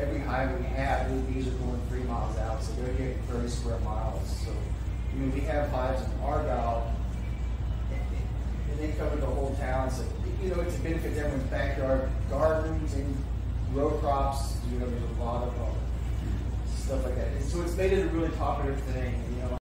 every hive we have, the bees are going 3 miles out, so they're getting 30 square miles. So, we have hives in Argyle, and they cover the whole town. So, it's a benefit to everyone's backyard gardens and row crops. There's a lot of stuff like that. And so it's made it a really popular thing.